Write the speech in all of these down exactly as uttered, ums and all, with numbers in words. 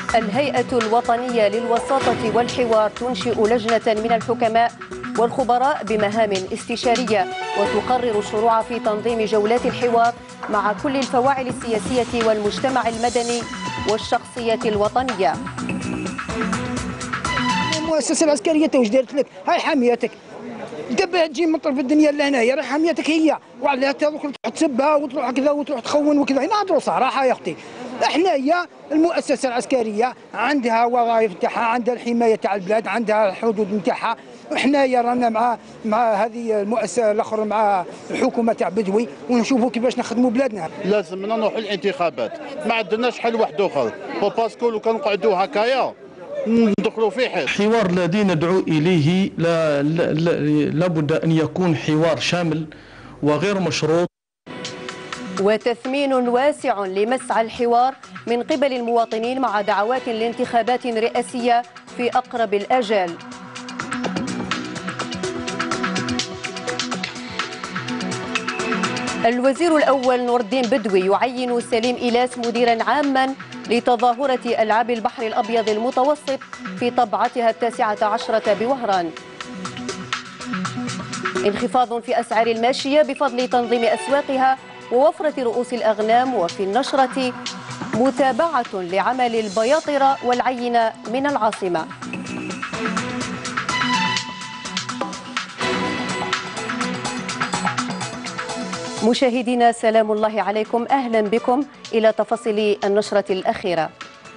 الهيئة الوطنية للوساطة والحوار تنشئ لجنة من الحكماء والخبراء بمهام استشارية وتقرر الشروع في تنظيم جولات الحوار مع كل الفواعل السياسية والمجتمع المدني والشخصية الوطنية. المؤسسة العسكرية توش دارت لك؟ هاي حاميتك. دابا تجي من طرف الدنيا لهنايا راه حاميتك هي، وعلى تروح تسبها وتروح كذا وتروح تخون وكذا. نهضروا صراحة يا اختي. حنايا المؤسسة العسكرية عندها وظائف نتاعها، عندها الحماية تاع البلاد، عندها الحدود نتاعها. وحنايا رانا مع مع هذه المؤسسة الاخرى مع الحكومة تاع بدوي ونشوفوا كيفاش نخدموا بلادنا. لازمنا نروحوا الانتخابات، ما عندناش حل واحد اخر، وباسكو لو كنقعدوا هكايا ندخلوا في حل. الحوار الذي ندعو اليه لا لابد ان يكون حوار شامل وغير مشروط. وتثمين واسع لمسعى الحوار من قبل المواطنين مع دعوات لانتخابات رئاسية في أقرب الآجال. الوزير الأول نور الدين بدوي يعين سليم إيلاس مديرا عاما لتظاهرة ألعاب البحر الأبيض المتوسط في طبعتها التاسعة عشرة بوهران. انخفاض في أسعار الماشية بفضل تنظيم أسواقها ووفرة رؤوس الأغنام. وفي النشرة متابعة لعمل البياطرة والعينة من العاصمة. مشاهدينا سلام الله عليكم، أهلا بكم إلى تفاصيل النشرة الأخيرة.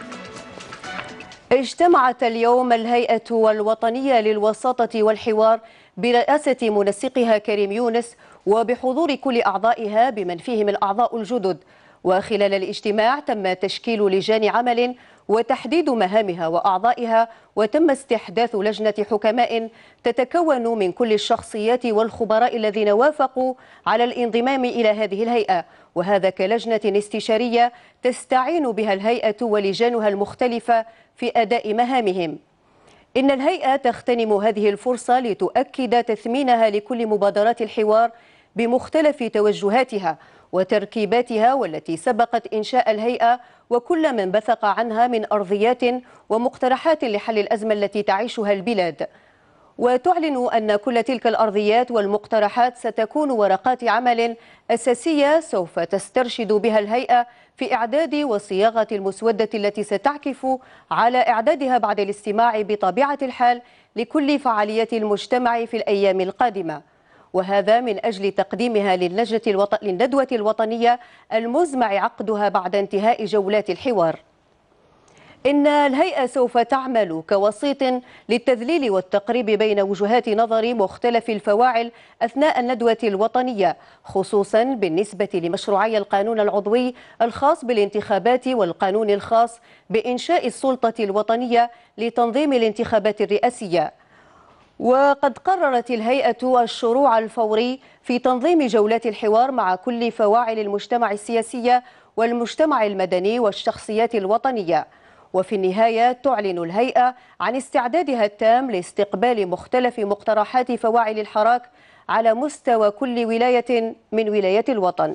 اجتمعت اليوم الهيئة الوطنية للوساطة والحوار برئاسة منسقها كريم يونس وبحضور كل أعضائها بمن فيهم الأعضاء الجدد. وخلال الاجتماع تم تشكيل لجان عمل وتحديد مهامها وأعضائها، وتم استحداث لجنة حكماء تتكون من كل الشخصيات والخبراء الذين وافقوا على الانضمام إلى هذه الهيئة، وهذا كلجنة استشارية تستعين بها الهيئة ولجانها المختلفة في أداء مهامهم. إن الهيئة تغتنم هذه الفرصة لتؤكد تثمينها لكل مبادرات الحوار بمختلف توجهاتها وتركيباتها والتي سبقت إنشاء الهيئة، وكل من بثق عنها من أرضيات ومقترحات لحل الأزمة التي تعيشها البلاد. وتعلن أن كل تلك الأرضيات والمقترحات ستكون ورقات عمل أساسية سوف تسترشد بها الهيئة في إعداد وصياغة المسودة التي ستعكف على إعدادها بعد الاستماع بطبيعة الحال لكل فعاليات المجتمع في الأيام القادمة، وهذا من أجل تقديمها للجنة الوط... للندوة الوطنية المزمع عقدها بعد انتهاء جولات الحوار. إن الهيئة سوف تعمل كوسيط للتذليل والتقريب بين وجهات نظر مختلف الفواعل أثناء الندوة الوطنية، خصوصا بالنسبة لمشروعي القانون العضوي الخاص بالانتخابات والقانون الخاص بإنشاء السلطة الوطنية لتنظيم الانتخابات الرئاسية. وقد قررت الهيئة الشروع الفوري في تنظيم جولات الحوار مع كل فواعل المجتمع السياسي والمجتمع المدني والشخصيات الوطنية. وفي النهاية تعلن الهيئة عن استعدادها التام لاستقبال مختلف مقترحات فواعل الحراك على مستوى كل ولاية من ولايات الوطن.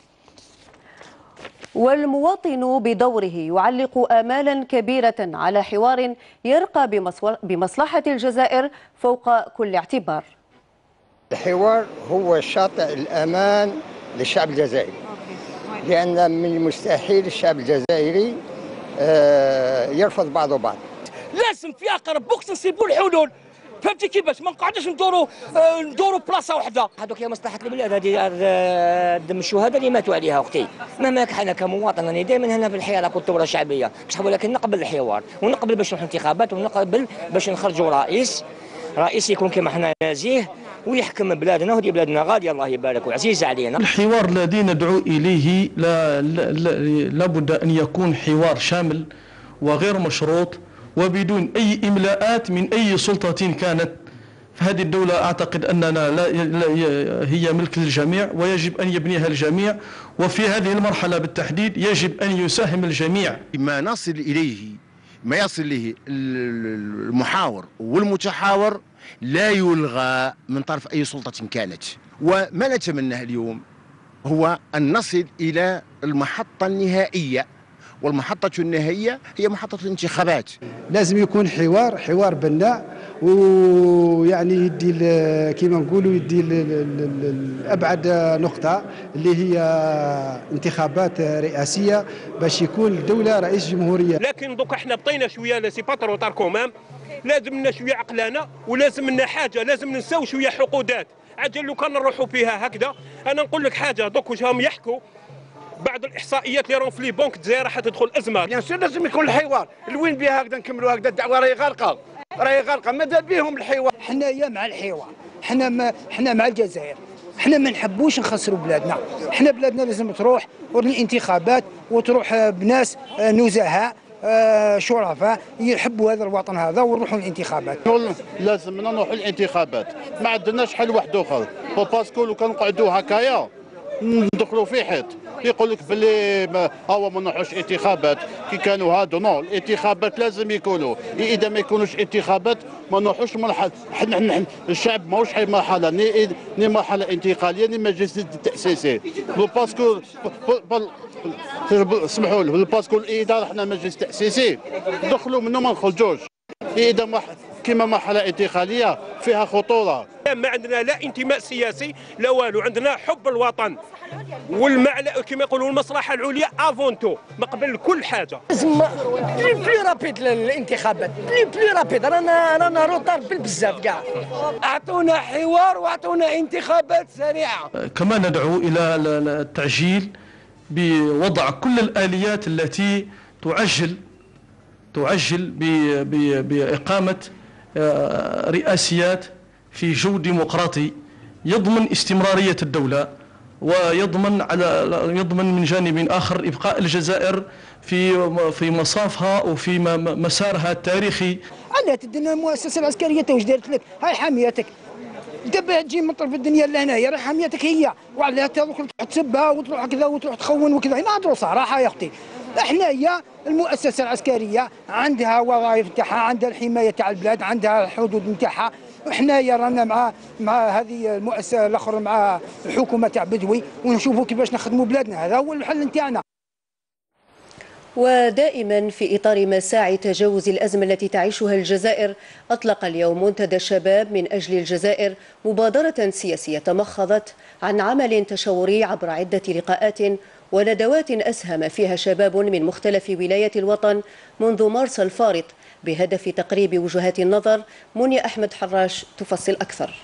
والمواطن بدوره يعلق آمالا كبيرة على حوار يرقى بمصلحة الجزائر فوق كل اعتبار. الحوار هو شاطئ الأمان للشعب الجزائري، لأن من المستحيل الشعب الجزائري يرفض بعضه بعض. لازم في أقرب وقت نصيبوا الحلول، فهمتي كيفاش؟ ما نقعدوش ندوروا ندوروا بلاصه واحده. هذوك هي مصلحه البلاد، هذه دم الشهداء اللي ماتوا عليها اختي. مهما انا كمواطن راني دائما هنا في الحياه راكو الثوره الشعبيه، بصح ولكن نقبل الحوار ونقبل باش نروحوا انتخابات ونقبل باش نخرجوا رئيس رئيس يكون كما حنا نزيه ويحكم بلادنا، وهذه بلادنا غاليه الله يبارك وعزيزه علينا. الحوار الذي ندعو اليه لا لابد ان يكون حوار شامل وغير مشروط وبدون أي إملاءات من أي سلطة كانت. فهذه الدولة أعتقد أننا لا هي ملك للجميع ويجب أن يبنيها الجميع، وفي هذه المرحلة بالتحديد يجب أن يساهم الجميع. ما نصل إليه ما يصل إليه المحاور والمتحاور لا يلغى من طرف أي سلطة كانت، وما نتمناه اليوم هو أن نصل إلى المحطة النهائية والمحطة النهائية هي محطة الانتخابات. لازم يكون حوار حوار بناء، ويعني يدي كما نقولوا يدي الابعد نقطه اللي هي انتخابات رئاسيه باش يكون الدوله رئيس جمهوريه. لكن دوك احنا بطينا شويه لا سي با ترو طار كومام، لازم لنا شويه عقلانه ولازم لنا حاجه، لازم ننساو شويه حقودات. عجل لو كان نروحوا فيها هكذا. انا نقول لك حاجه، دوك واش راهم يحكوا بعض الاحصائيات اللي راهم في لي بنك الجزائر راح تدخل ازمه. بيان سور لازم يكون الحوار، الوين بها هكذا نكملوا هكذا، الدعوه راهي غارقه راهي غارقه، ماذا بهم الحوار؟ حنايا مع الحوار، حنا ما حنا مع الجزائر، حنا ما نحبوش نخسروا بلادنا، حنا بلادنا لازم تروح الانتخابات وتروح بناس نزهاء شرفاء يحبوا هذا الوطن هذا ونروحوا الانتخابات. لازم نروحوا الانتخابات، ما عندناش حل واحد اخر، باسكو لو كان نقعدوا هكايا ندخلوا في حيط. يقول لك باللي هو ما نروحوش انتخابات كي كانوا هادو، نو الانتخابات لازم يكونوا، اذا ما يكونوش انتخابات ما نروحوش مرحله. حنا الشعب ماهوش حي مرحله ني ني مرحله انتقاليه ني مجلس تاسيسي. باسكو اسمحوا لي، باسكو الاداره حنا مجلس تاسيسي دخلوا منه ما نخرجوش. اذا ما كما مرحله انتقاليه فيها خطوره. ما عندنا لا انتماء سياسي لا والو، عندنا حب الوطن والمعلى كما يقولوا المصلحه العليا افونتو ما قبل كل حاجه. لازم بلي بلي رابيد الانتخابات، بلي بلي رابيد، رانا رانا روطار بزاف كاع. اعطونا حوار واعطونا انتخابات سريعه. كما ندعو الى التعجيل بوضع كل الآليات التي تعجل تعجل بإقامة رئاسيات في جو ديمقراطي يضمن استمرارية الدولة ويضمن على يضمن من جانب آخر إبقاء الجزائر في في مصافها وفي مسارها التاريخي. علاه تدنا المؤسسة العسكرية توش دارت لك، هاي حاميتك. دابا تجي من طرف الدنيا لهنايا راه حاميتك هي، وعلاه تروح تسبها وتروح كذا وتروح تخون وكذا. نهضروا صراحة يا أختي، حنايا المؤسسة العسكرية عندها وظائف تاعها، عندها الحماية تاع البلاد، عندها الحدود نتاعها. حنايا رانا مع مع هذه المؤسسة الأخرى مع الحكومة تاع بدوي ونشوفوا كيفاش نخدموا بلادنا، هذا هو الحل نتاعنا. ودائما في إطار مساعي تجاوز الأزمة التي تعيشها الجزائر، أطلق اليوم منتدى الشباب من أجل الجزائر مبادرة سياسية تمخضت عن عمل تشاوري عبر عدة لقاءات وندوات أسهم فيها شباب من مختلف ولايات الوطن منذ مارس الفارط بهدف تقريب وجهات النظر. منيا أحمد حراش تفصل أكثر.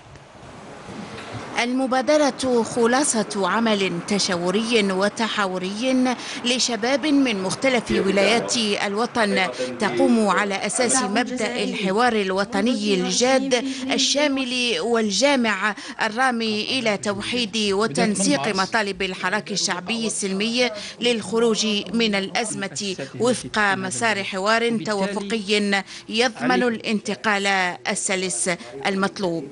المبادرة خلاصة عمل تشاوري وتحاوري لشباب من مختلف ولايات الوطن تقوم على أساس مبدأ الحوار الوطني الجاد الشامل والجامع الرامي إلى توحيد وتنسيق مطالب الحراك الشعبي السلمي للخروج من الأزمة وفق مسار حوار توافقي يضمن الانتقال السلس المطلوب.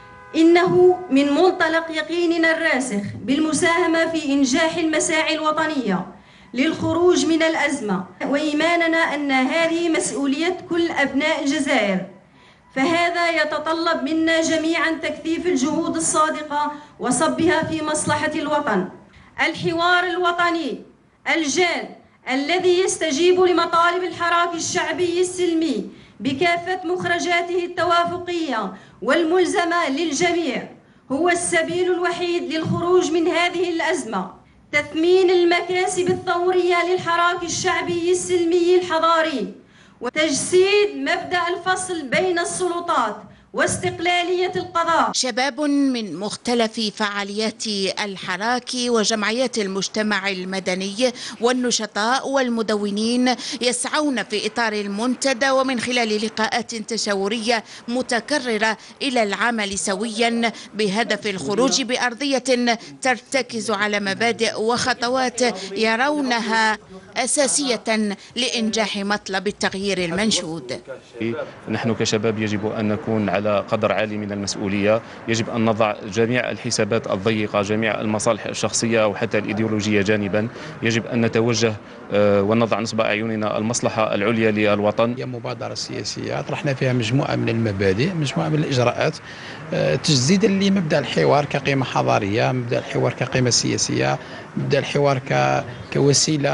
إنه من منطلق يقيننا الراسخ بالمساهمة في إنجاح المساعي الوطنية للخروج من الأزمة، وإيماننا أن هذه مسؤولية كل أبناء الجزائر، فهذا يتطلب منا جميعا تكثيف الجهود الصادقة وصبها في مصلحة الوطن. الحوار الوطني الجاد الذي يستجيب لمطالب الحراك الشعبي السلمي بكافة مخرجاته التوافقية والملزمة للجميع هو السبيل الوحيد للخروج من هذه الأزمة. تثمين المكاسب الثورية للحراك الشعبي السلمي الحضاري وتجسيد مبدأ الفصل بين السلطات واستقلالية القضاء. شباب من مختلف فعاليات الحراك وجمعيات المجتمع المدني والنشطاء والمدونين يسعون في إطار المنتدى ومن خلال لقاءات تشاورية متكررة إلى العمل سويا بهدف الخروج بأرضية ترتكز على مبادئ وخطوات يرونها أساسية لإنجاح مطلب التغيير المنشود. نحن كشباب يجب أن نكون على قدر عالي من المسؤولية، يجب أن نضع جميع الحسابات الضيقة، جميع المصالح الشخصية وحتى الإيديولوجية جانبا. يجب أن نتوجه ونضع نصب أعيننا المصلحة العليا للوطن. هي مبادرة سياسية طرحنا فيها مجموعة من المبادئ، مجموعة من الإجراءات تجديدا لمبدأ الحوار كقيمة حضارية، مبدأ الحوار كقيمة سياسية، مبدأ الحوار كوسيلة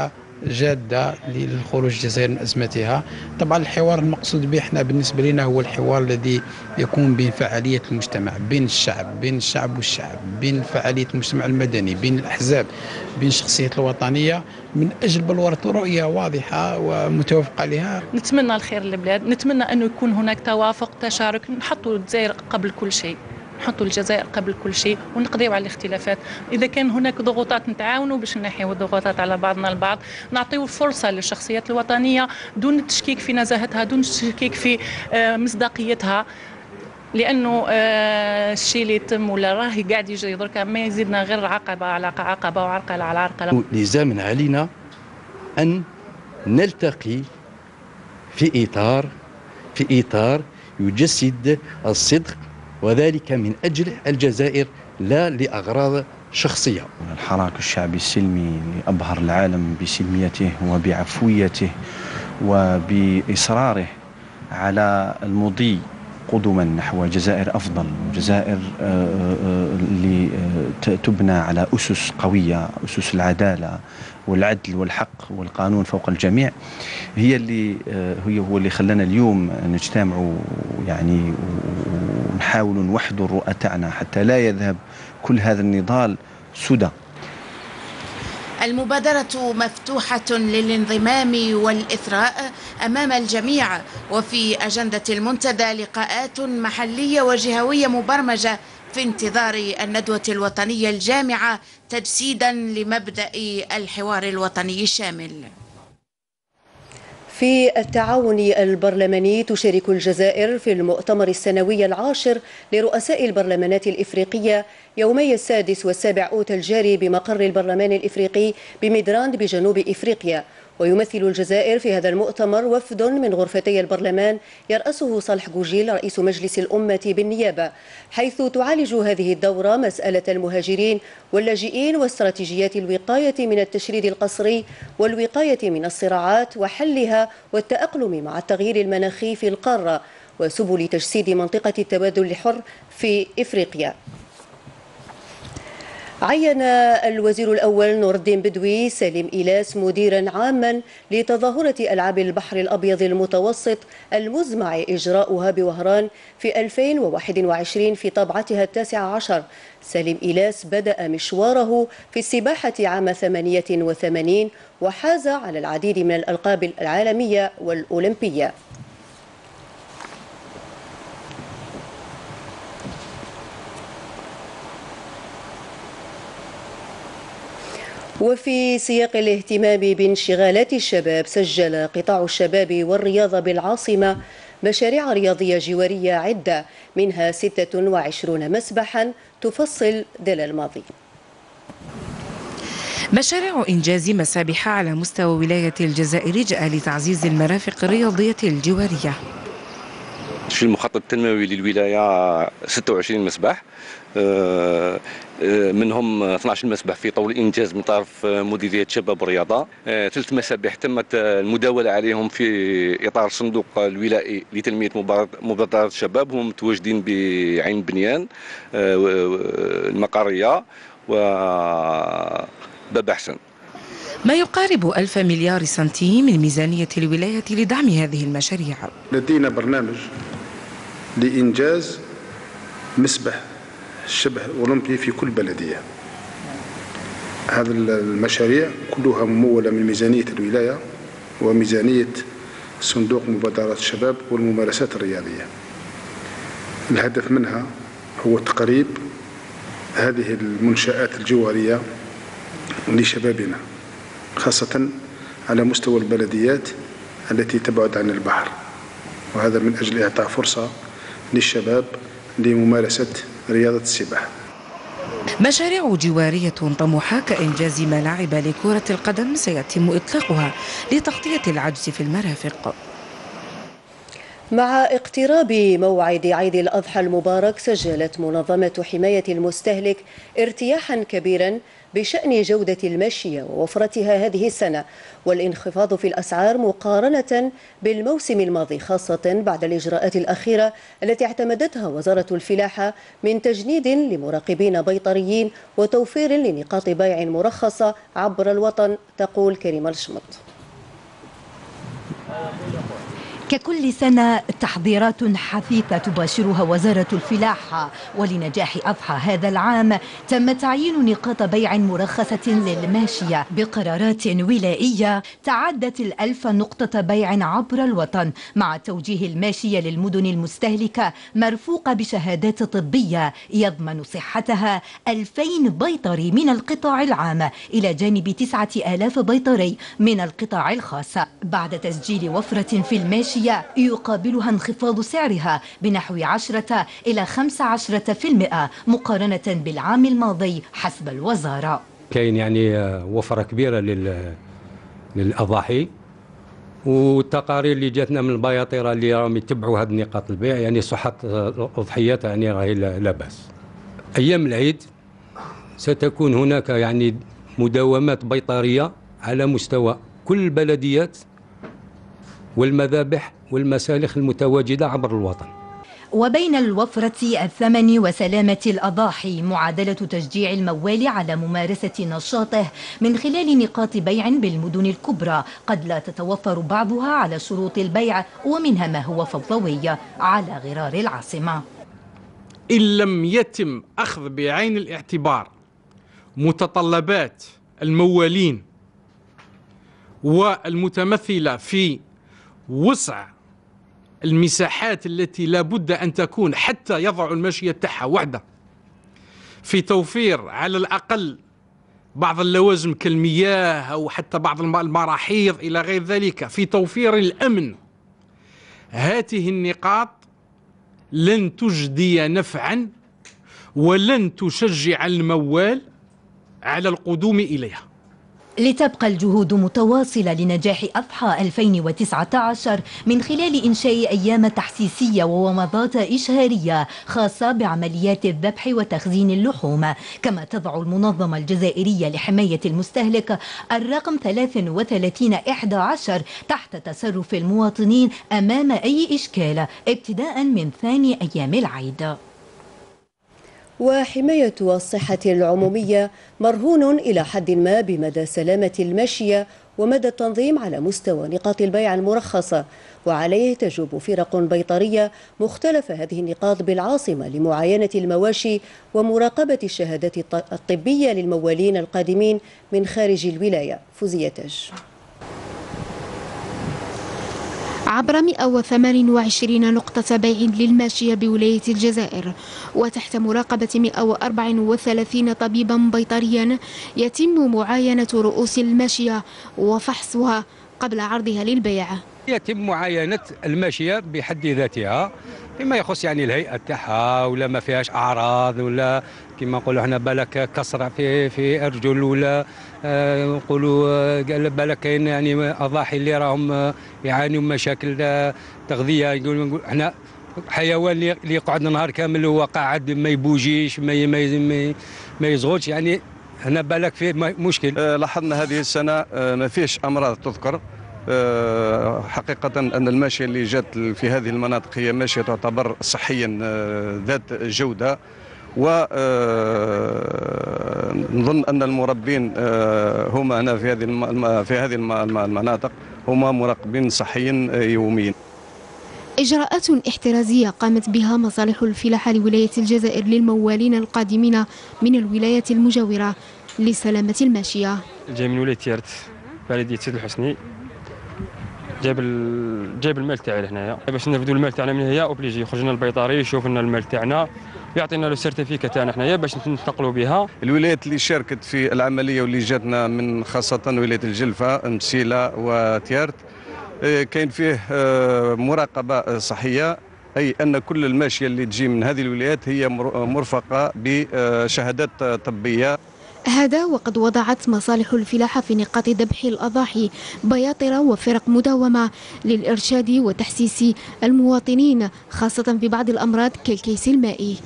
جاده للخروج الجزائر من ازمتها. طبعا الحوار المقصود به احنا بالنسبه لنا هو الحوار الذي يكون بين فعاليه المجتمع، بين الشعب، بين الشعب والشعب، بين فعاليه المجتمع المدني، بين الاحزاب، بين الشخصيات الوطنيه، من اجل بلوره رؤيه واضحه ومتوافقه عليها. نتمنى الخير للبلاد، نتمنى انه يكون هناك توافق، تشارك، نحطوا الجزائر قبل كل شيء، نحطوا الجزائر قبل كل شيء ونقضيو على الاختلافات. اذا كان هناك ضغوطات نتعاونوا باش نحيوا الضغوطات على بعضنا البعض، نعطيو فرصه للشخصيات الوطنيه دون التشكيك في نزاهتها، دون التشكيك في مصداقيتها، لانه الشيء اللي يتم ولا راهي قاعد يجري دركا ما يزيدنا غير عقبه على عقبه وعرقله على عرقله. لزاما علينا ان نلتقي في اطار في اطار يجسد الصدق، وذلك من أجل الجزائر لا لأغراض شخصية. الحراك الشعبي السلمي اللي أبهر العالم بسلميته وبعفويته وبإصراره على المضي قدما نحو جزائر أفضل، جزائر اللي تبنى على أسس قوية، أسس العدالة والعدل والحق والقانون فوق الجميع، هي اللي هي هو اللي خلانا اليوم نجتمع يعني ونحاول نوحد الرؤى تاعنا حتى لا يذهب كل هذا النضال سدى. المبادرة مفتوحة للانضمام والإثراء أمام الجميع، وفي أجندة المنتدى لقاءات محلية وجهوية مبرمجة في انتظار الندوة الوطنية الجامعة تجسيدا لمبدأ الحوار الوطني الشامل. في التعاون البرلماني تشارك الجزائر في المؤتمر السنوي العاشر لرؤساء البرلمانات الإفريقية يومي السادس والسابع أوت الجاري بمقر البرلمان الإفريقي بميدراند بجنوب إفريقيا. ويمثل الجزائر في هذا المؤتمر وفد من غرفتي البرلمان يرأسه صالح جوجيل رئيس مجلس الأمة بالنيابة، حيث تعالج هذه الدورة مسألة المهاجرين واللاجئين واستراتيجيات الوقاية من التشريد القسري والوقاية من الصراعات وحلها والتأقلم مع التغيير المناخي في القارة وسبل تجسيد منطقة التبادل الحر في إفريقيا. عين الوزير الأول نور الدين بدوي سليم إيلاس مديرا عاما لتظاهرة ألعاب البحر الأبيض المتوسط المزمع إجراؤها بوهران في ألفين وواحد وعشرين في طبعتها التاسعة عشر. سليم إيلاس بدأ مشواره في السباحة عام ثمانية وثمانين وحاز على العديد من الألقاب العالمية والأولمبية. وفي سياق الاهتمام بانشغالات الشباب، سجل قطاع الشباب والرياضة بالعاصمة مشاريع رياضية جوارية عدة، منها ستة وعشرين مسبحا تفصل دلال الماضي. مشاريع إنجاز مسابح على مستوى ولاية الجزائر جاء لتعزيز المرافق الرياضية الجوارية. في المخطط التنموي للولاية ستة وعشرين مسبح، منهم اثني عشر مسبح في طور الإنجاز من طرف مديرية شباب والرياضة. ثلاث مسابح تمت المداولة عليهم في إطار الصندوق الولائي لتنمية مبادرات الشباب، هم متواجدين بعين بنيان، المقرية وباب حسن. ما يقارب ألف مليار سنتيم من ميزانية الولاية لدعم هذه المشاريع. لدينا برنامج لإنجاز مسبح شبه أولمبي في كل بلدية. هذه المشاريع كلها ممولة من ميزانية الولاية وميزانية صندوق مبادرات الشباب والممارسات الرياضية. الهدف منها هو تقريب هذه المنشآت الجوارية لشبابنا، خاصة على مستوى البلديات التي تبعد عن البحر، وهذا من أجل إعطاء فرصة للشباب لممارسة رياضة السباحة. مشاريع جوارية طموحة كإنجاز ملاعب لكرة القدم سيتم إطلاقها لتغطية العجز في المرافق. مع اقتراب موعد عيد الأضحى المبارك، سجلت منظمة حماية المستهلك ارتياحا كبيرا بشأن جودة الماشية ووفرتها هذه السنة، والانخفاض في الأسعار مقارنة بالموسم الماضي، خاصة بعد الإجراءات الأخيرة التي اعتمدتها وزارة الفلاحة من تجنيد لمراقبين بيطريين وتوفير لنقاط بيع مرخصة عبر الوطن، تقول كريمة الشمط. ككل سنة تحضيرات حثيثة تباشرها وزارة الفلاحة، ولنجاح أضحى هذا العام تم تعيين نقاط بيع مرخصة للماشية بقرارات ولائية تعدت الألف نقطة بيع عبر الوطن، مع توجيه الماشية للمدن المستهلكة مرفوقة بشهادات طبية يضمن صحتها ألفين بيطري من القطاع العام إلى جانب تسعة آلاف بيطري من القطاع الخاص، بعد تسجيل وفرة في الماشية يقابلها انخفاض سعرها بنحو عشرة إلى خمسة عشر بالمئة مقارنة بالعام الماضي حسب الوزارة. كاين يعني وفرة كبيرة للأضاحي، والتقارير اللي جاتنا من البياطرة اللي راهم يتبعوا هذه نقاط البيع يعني صحة الأضحيات يعني راهي لا بأس. أيام العيد ستكون هناك يعني مداومات بيطرية على مستوى كل البلديات والمذابح والمسالخ المتواجدة عبر الوطن. وبين الوفرة، الثمن وسلامة الأضاحي معادلة تشجيع الموال على ممارسة نشاطه من خلال نقاط بيع بالمدن الكبرى قد لا تتوفر بعضها على شروط البيع، ومنها ما هو فوضوي على غرار العاصمة. إن لم يتم أخذ بعين الاعتبار متطلبات الموالين والمتمثلة في وسع المساحات التي لا بد أن تكون حتى يضع الماشية تاعها وحده، في توفير على الأقل بعض اللوازم كالمياه أو حتى بعض المراحيض إلى غير ذلك، في توفير الأمن، هذه النقاط لن تجدي نفعا ولن تشجع الموال على القدوم إليها. لتبقى الجهود متواصلة لنجاح أضحى ألفين وتسعة عشر من خلال إنشاء أيام تحسيسية وومضات إشهارية خاصة بعمليات الذبح وتخزين اللحوم، كما تضع المنظمة الجزائرية لحماية المستهلك الرقم ثلاثة وثلاثين إحدى عشر تحت تصرف المواطنين أمام أي إشكال ابتداء من ثاني أيام العيد. وحماية الصحة العمومية مرهون إلى حد ما بمدى سلامة الماشية ومدى التنظيم على مستوى نقاط البيع المرخصة، وعليه تجوب فرق بيطرية مختلف هذه النقاط بالعاصمة لمعاينة المواشي ومراقبة الشهادات الطبية للموالين القادمين من خارج الولاية. فوزية تاج. عبر مئة وثمانية وعشرين نقطة بيع للماشية بولاية الجزائر، وتحت مراقبة مئة وأربعة وثلاثين طبيبا بيطريا يتم معاينة رؤوس الماشية وفحصها قبل عرضها للبيع. يتم معاينة الماشية بحد ذاتها فيما يخص يعني الهيئة تاعها، ولا ما فيهاش أعراض، ولا كما نقولوا احنا بالك كسرة في في أرجل، ولا نقولوا قال بالك كاين يعني أضاحي اللي راهم يعانوا من مشاكل تغذية. يقولوا احنا حيوان اللي يقعد نهار كامل هو قاعد ما يبوجيش ما ما ما يزغلش، يعني هنا بالك فيه مشكل. لاحظنا هذه السنة ما فيش أمراض تذكر. حقيقة أن الماشية اللي جات في هذه المناطق هي ماشية تعتبر صحيا ذات جودة، ونظن أن المربين هما هنا في هذه في هذه المناطق هما مراقبين صحيا يوميا. إجراءات احترازية قامت بها مصالح الفلاحة لولاية الجزائر للموالين القادمين من الولايات المجاورة لسلامة الماشية. جاي من ولاية تيارت بلدية سيد الحسني، جايب جايب المال تاعي لهنايا باش نرفدوا المال تاعنا من هنا، اوبليجي يخرج لنا البيطري يشوف لنا المال تاعنا يعطينا لو سيرتيفيكا تاعنا حنايا باش ننتقلوا بها. الولايات اللي شاركت في العمليه واللي جاتنا من خاصه ولايه الجلفه، مسيله وتيارت، كاين فيه مراقبه صحيه، اي ان كل الماشيه اللي تجي من هذه الولايات هي مرفقه بشهادات طبيه. هذا وقد وضعت مصالح الفلاحة في نقاط ذبح الأضاحي بياطرة وفرق مداومة للإرشاد وتحسيس المواطنين خاصة في بعض الأمراض كالكيس المائي.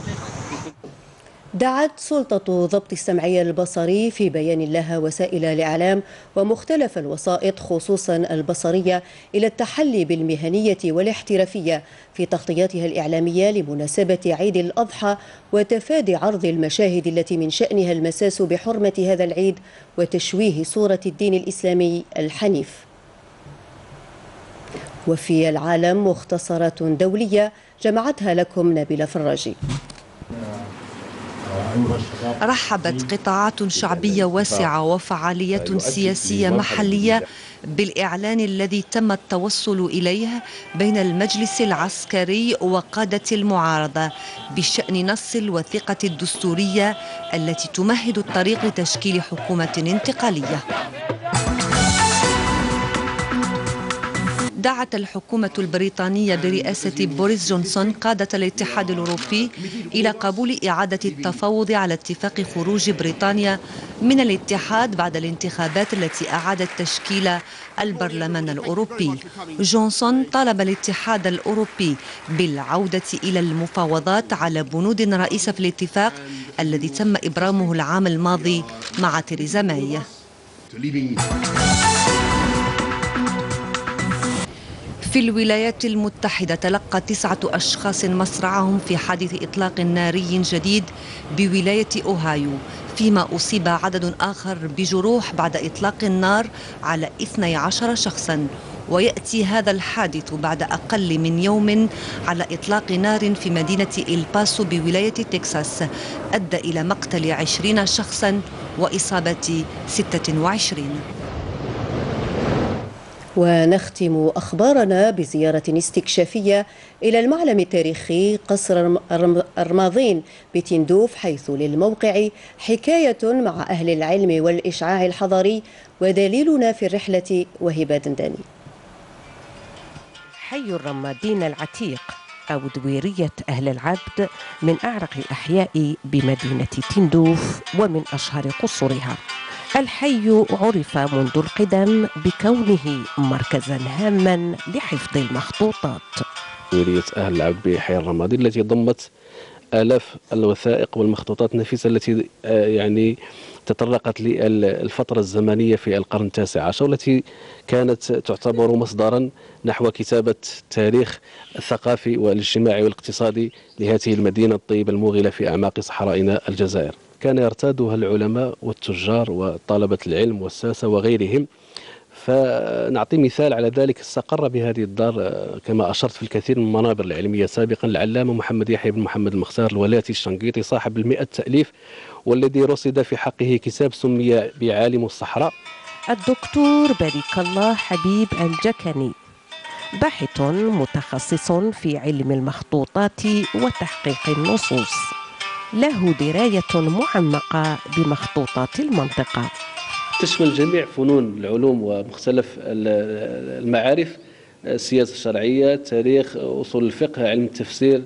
دعت سلطة ضبط السمعي البصري في بيان لها وسائل الإعلام ومختلف الوسائط خصوصا البصرية إلى التحلي بالمهنية والاحترافية في تغطياتها الإعلامية لمناسبة عيد الأضحى وتفادي عرض المشاهد التي من شأنها المساس بحرمة هذا العيد وتشويه صورة الدين الإسلامي الحنيف. وفي العالم مختصرات دولية جمعتها لكم نبيلة فراجي. رحبت قطاعات شعبية واسعة وفعاليات سياسية محلية بالإعلان الذي تم التوصل إليه بين المجلس العسكري وقادة المعارضة بشأن نص الوثيقة الدستورية التي تمهد الطريق لتشكيل حكومة انتقالية. دعت الحكومة البريطانية برئاسة بوريس جونسون قادة الاتحاد الأوروبي إلى قبول إعادة التفاوض على اتفاق خروج بريطانيا من الاتحاد بعد الانتخابات التي أعادت تشكيل البرلمان الأوروبي. جونسون طالب الاتحاد الأوروبي بالعودة إلى المفاوضات على بنود رئيسة في الاتفاق الذي تم إبرامه العام الماضي مع تيريزا ماي. في الولايات المتحدة تلقى تسعة أشخاص مصرعهم في حادث إطلاق ناري جديد بولاية أوهايو، فيما أصيب عدد آخر بجروح بعد إطلاق النار على اثني عشر شخصا. ويأتي هذا الحادث بعد أقل من يوم على إطلاق نار في مدينة إلباسو بولاية تكساس أدى إلى مقتل عشرين شخصا وإصابة ستة وعشرين. ونختم أخبارنا بزيارة استكشافية إلى المعلم التاريخي قصر أرماضين بتندوف، حيث للموقع حكاية مع أهل العلم والإشعاع الحضاري. ودليلنا في الرحلة وهبة دنداني. حي الرمادين العتيق أو دويرية أهل العبد من أعرق الأحياء بمدينة تندوف ومن أشهر قصورها. الحي عرف منذ القدم بكونه مركزا هاما لحفظ المخطوطات. دويرية أهل العبد بحي الرمادين التي ضمت آلاف الوثائق والمخطوطات النفيسة التي يعني تطرقت للفترة الزمنية في القرن التاسع عشر، والتي كانت تعتبر مصدرا نحو كتابة التاريخ الثقافي والاجتماعي والاقتصادي لهذه المدينة الطيبة الموغلة في أعماق صحرائنا الجزائر. كان يرتادها العلماء والتجار وطلبة العلم والساسة وغيرهم. فنعطي مثال على ذلك، استقر بهذه الدار كما أشرت في الكثير من المنابر العلمية سابقا العلامة محمد يحيى بن محمد المختار الولاتي الشنقيطي صاحب المئة تأليف، والذي رصد في حقه كتاب سمي بعالم الصحراء. الدكتور بارك الله حبيب الجكني باحث متخصص في علم المخطوطات وتحقيق النصوص، له دراية معمقة بمخطوطات المنطقة. تشمل جميع فنون العلوم ومختلف المعارف، السياسة الشرعية، التاريخ، أصول الفقه، علم التفسير،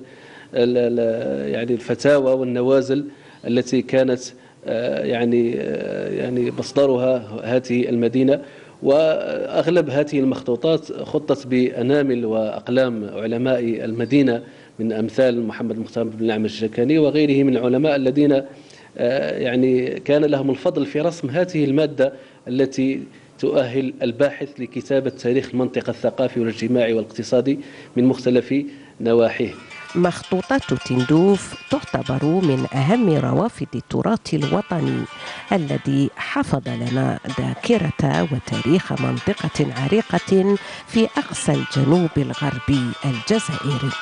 يعني الفتاوى والنوازل التي كانت يعني يعني مصدرها هذه المدينة. وأغلب هذه المخطوطات خطت بأنامل وأقلام علماء المدينة من أمثال محمد المختار بن نعم الجكاني وغيره من العلماء الذين يعني كان لهم الفضل في رسم هذه المادة التي تؤهل الباحث لكتابة تاريخ المنطقة الثقافي والاجتماعي والاقتصادي من مختلف نواحيه. مخطوطات تندوف تعتبر من أهم روافد التراث الوطني الذي حفظ لنا ذاكرة وتاريخ منطقة عريقة في أقصى الجنوب الغربي الجزائري.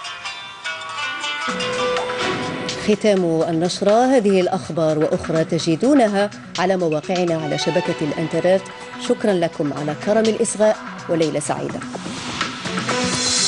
ختام النشرة. هذه الأخبار وأخرى تجدونها على مواقعنا على شبكة الإنترنت. شكرا لكم على كرم الإصغاء وليلة سعيدة.